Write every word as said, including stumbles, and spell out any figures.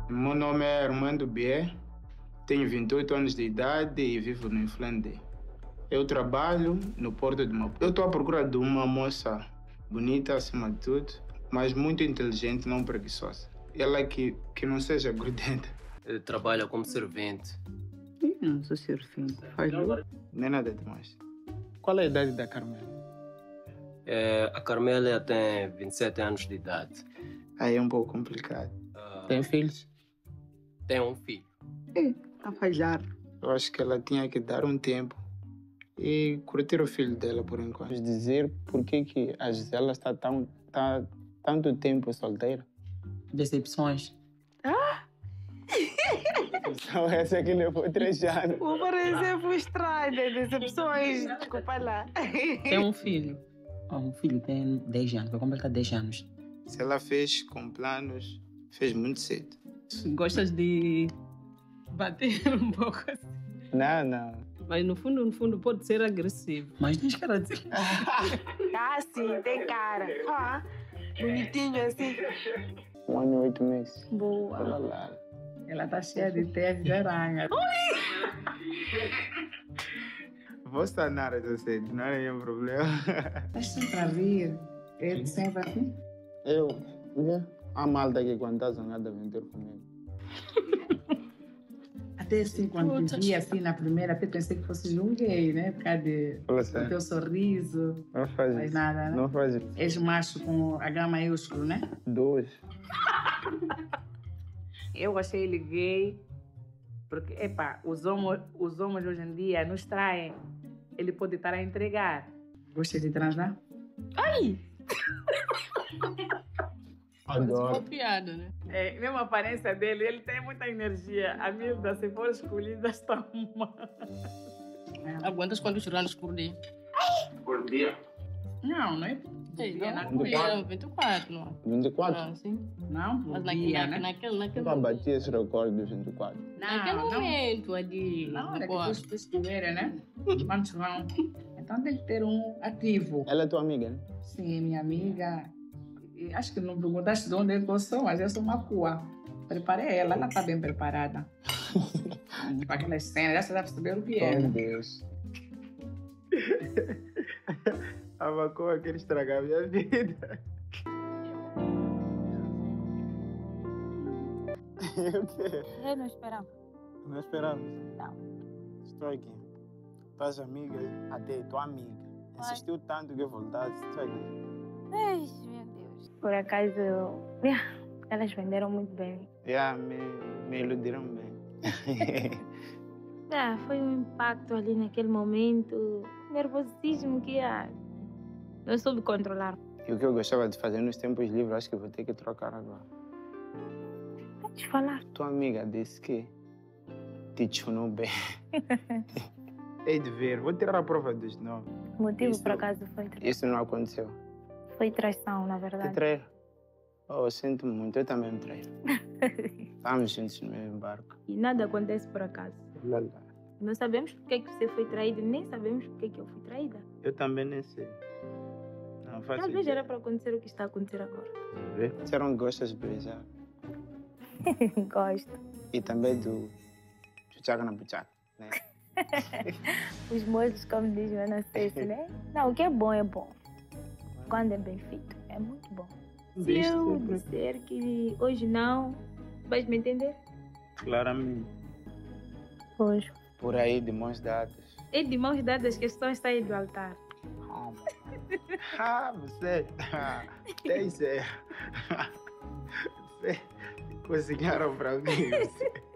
Meu nome é Armando Bier, tenho vinte e oito anos de idade e vivo no Inflande. Eu trabalho no Porto de Maputo. Eu estou à procura de uma moça bonita acima de tudo, mas muito inteligente, não preguiçosa. Ela que, que não seja grudenta. Ele trabalha como servente. Eu não sou servente. Faz luta. Nem nada demais. Qual é a idade da Carmela? É, a Carmélia tem vinte e sete anos de idade. Aí é um pouco complicado. Ah, Tem filhos? tem um filho. É, a falhar. Eu acho que ela tinha que dar um tempo e curtir o filho dela por enquanto. Dizer por que que a Gisela está tão, tá, tanto tempo solteira. Decepções. Só essa que levou três anos. Vou parecer frustrada, decepções. Desculpa lá. Tem um filho. Ah, um filho tem dez anos, vai completar dez anos. Se ela fez com planos, fez muito cedo. Gostas de bater um pouco assim? Não, não. Mas no fundo, no fundo, pode ser agressivo. Mas tens cara de... Ah, sim, tem cara. Ah, bonitinho assim. Um ano e oito meses. Boa. Olha lá. Ela tá cheia de teia de aranha. Vou sanar essa sede, não é nenhum problema. Estás sempre a rir. Ele sempre assim? Eu, né? A malta que quando está zangada vem ter comigo. Até assim, quando te vi assim na primeira, até pensei que fosse um gay, né? Por causa de, Fala do sério. teu sorriso. Não faz Faz isso. nada, né? Não faz isso. És macho com H maiúsculo, né? Dois. Eu achei ele gay, porque, epá, os homens, os homens hoje em dia nos traem. Ele pode estar a entregar. Gosta de transar? Adoro. Uma piada, né? É, mesmo a aparência dele, ele tem muita energia. A Milda, se for escolhida, está uma. Aguentas quantos churrascos por dia? Por dia? Não, não é? Ei, dia, não, não. é vinte e quatro, não. vinte e quatro? Ah, sim. Não, por Mas naquele, dia, né? naquele, naquele, Nunca bati esse recorde dos vinte e quatro. naquele Não, não. momento, ali. Na hora que depois. tu estiverem, né? Quantos vão? Então tem que ter um ativo. Ela é tua amiga, né? Sim, minha amiga. E acho que não perguntaste de onde eu sou, mas eu sou uma cua. Preparei ela, ela está bem preparada. Para aquelas cenas, já você vai perceber o que é. Oh, Deus. A maconha quer estragar a minha vida. O quê? Eu não esperava. Não esperamos. Não. Estou aqui. Tuas amigas, até tua amiga, insistiu tanto que eu voltasse. Estou aqui. Ai, meu Deus. Por acaso, yeah, elas venderam muito bem. Já me, me iludiram bem. Ah, foi um impacto ali naquele momento. Nervosismo que ah, não soube controlar. E o que eu gostava de fazer nos tempos livres, acho que vou ter que trocar agora. Pode falar. Tua amiga disse que te chunou bem. Hei de ver, vou tirar a prova dos nomes. O motivo, Isso- por acaso, foi, tra- Isso não aconteceu. foi traição, na Te verdade. traíram. Oh, eu sinto muito, eu também me traí. Estamos juntos no mesmo barco. E nada acontece por acaso. Lá, lá. Não sabemos porque é que você foi traído, nem sabemos porque é que eu fui traída. Eu também nem sei. Não faço Talvez ideia. era para acontecer o que está a acontecer agora. Vê? Disseram que gostas de beijar. Gosto. E também do chuchaca na buchaca, né? Os molhos, como diz o Ana Ceci, né? Não, o que é bom é bom. Quando é bem feito, é muito bom. Se Desde eu sempre. disser que hoje não, vais me entender? Claramente. Hoje. Por aí, de mãos dadas. É de mãos dadas que estão sair do altar. Ah, você. Tem certo. Você cozinharam pra mim. Você.